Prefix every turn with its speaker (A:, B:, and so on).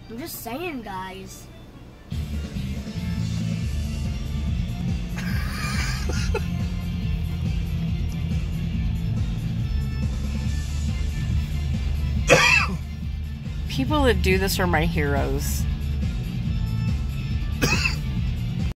A: I'm just saying, guys.
B: People that do this are my heroes.